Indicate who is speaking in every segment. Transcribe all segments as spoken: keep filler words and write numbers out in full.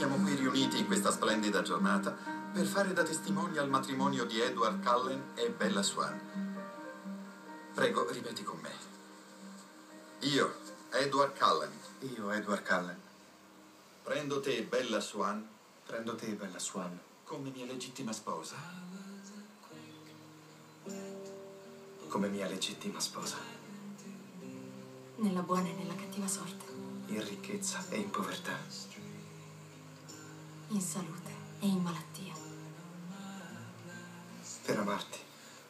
Speaker 1: siamo qui riuniti in questa splendida giornata per fare da testimoni al matrimonio di Edward Cullen e Bella Swan. Prego, ripeti con me. Io, Edward Cullen.
Speaker 2: Io, Edward Cullen.
Speaker 1: Prendo te, Bella Swan.
Speaker 2: Prendo te, Bella Swan.
Speaker 1: Come mia legittima sposa.
Speaker 2: Come mia legittima sposa.
Speaker 3: Nella buona e nella cattiva sorte.
Speaker 2: In ricchezza e in povertà.
Speaker 3: In salute e in malattia.
Speaker 2: Per amarti.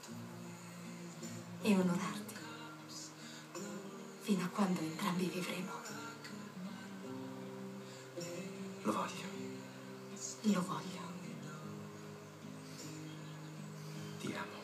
Speaker 3: E onorarti. Fino a quando entrambi vivremo.
Speaker 2: Lo voglio.
Speaker 3: Lo voglio.
Speaker 2: Ti amo.